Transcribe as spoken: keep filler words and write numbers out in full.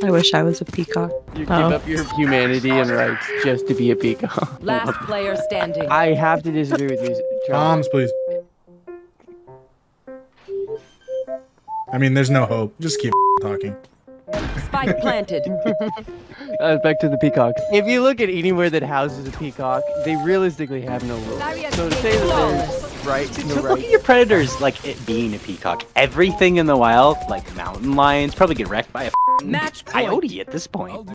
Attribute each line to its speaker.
Speaker 1: I wish I was a peacock.
Speaker 2: You
Speaker 1: oh.
Speaker 2: give up your humanity and rights just to be a peacock.
Speaker 3: Last player standing.
Speaker 2: I have to disagree with you, Charles.
Speaker 4: Bombs, please. I mean, there's no hope. Just keep talking.
Speaker 3: Spike planted.
Speaker 2: Uh, back to the peacocks. If you look at anywhere that houses a peacock, they realistically have no rules. So to say that there's right,
Speaker 5: So
Speaker 2: no
Speaker 5: look
Speaker 2: right.
Speaker 5: at your predators, like it being a peacock. Everything in the wild, like mountain lions, probably get wrecked by a
Speaker 3: Match point.
Speaker 5: coyote at this point.